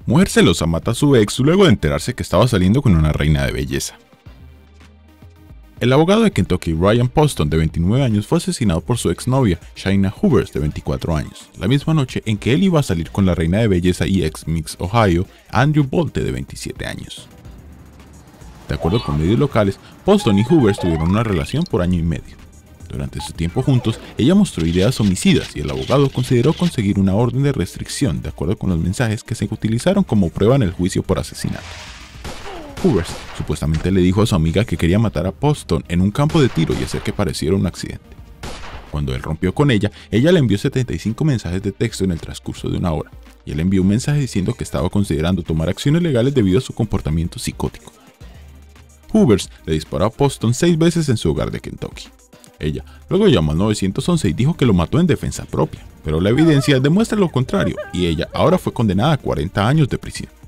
Mujer celosa mata a su ex luego de enterarse que estaba saliendo con una reina de belleza. El abogado de Kentucky, Ryan Poston, de 29 años, fue asesinado por su exnovia, Shaina Hoovers, de 24 años, la misma noche en que él iba a salir con la reina de belleza y ex Miss Ohio, Andrew Bolte, de 27 años. De acuerdo con medios locales, Poston y Hoovers tuvieron una relación por año y medio. Durante su tiempo juntos, ella mostró ideas homicidas y el abogado consideró conseguir una orden de restricción de acuerdo con los mensajes que se utilizaron como prueba en el juicio por asesinato. Hoovers supuestamente le dijo a su amiga que quería matar a Poston en un campo de tiro y hacer que pareciera un accidente. Cuando él rompió con ella le envió 75 mensajes de texto en el transcurso de una hora, y él envió un mensaje diciendo que estaba considerando tomar acciones legales debido a su comportamiento psicótico. Hoovers le disparó a Poston 6 veces en su hogar de Kentucky. Ella luego llamó al 911 y dijo que lo mató en defensa propia, pero la evidencia demuestra lo contrario y ella ahora fue condenada a 40 años de prisión.